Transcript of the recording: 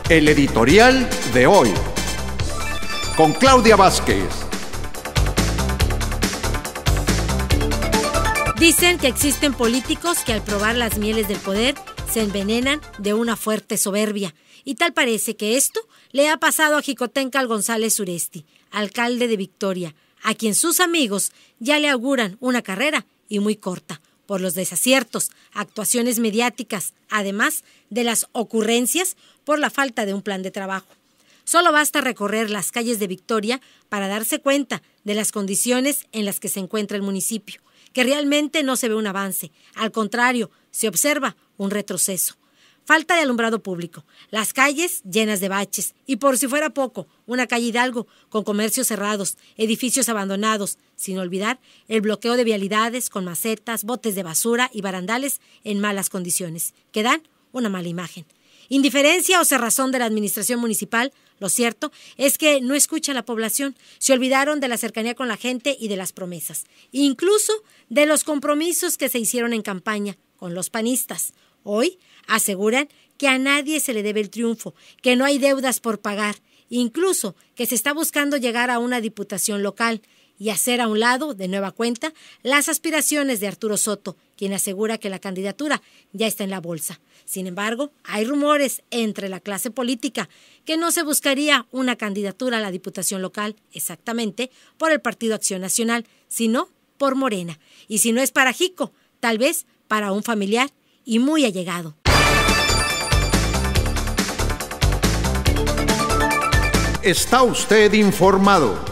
El editorial de hoy, con Claudia Vázquez. Dicen que existen políticos que al probar las mieles del poder se envenenan de una fuerte soberbia. Y tal parece que esto le ha pasado a Xicoténcatl González Uresti, alcalde de Victoria, a quien sus amigos ya le auguran una carrera y muy corta, por los desaciertos, actuaciones mediáticas, además de las ocurrencias por la falta de un plan de trabajo. Solo basta recorrer las calles de Victoria para darse cuenta de las condiciones en las que se encuentra el municipio, que realmente no se ve un avance, al contrario, se observa un retroceso. Falta de alumbrado público, las calles llenas de baches y, por si fuera poco, una calle Hidalgo con comercios cerrados, edificios abandonados, sin olvidar el bloqueo de vialidades con macetas, botes de basura y barandales en malas condiciones, que dan una mala imagen. Indiferencia o cerrazón de la administración municipal, lo cierto es que no escucha a la población, se olvidaron de la cercanía con la gente y de las promesas, incluso de los compromisos que se hicieron en campaña con los panistas. Hoy aseguran que a nadie se le debe el triunfo, que no hay deudas por pagar, incluso que se está buscando llegar a una diputación local y hacer a un lado, de nueva cuenta, las aspiraciones de Arturo Soto, quien asegura que la candidatura ya está en la bolsa. Sin embargo, hay rumores entre la clase política que no se buscaría una candidatura a la diputación local exactamente por el Partido Acción Nacional, sino por Morena. Y si no es para Xico, tal vez para un familiar y muy allegado. Está usted informado.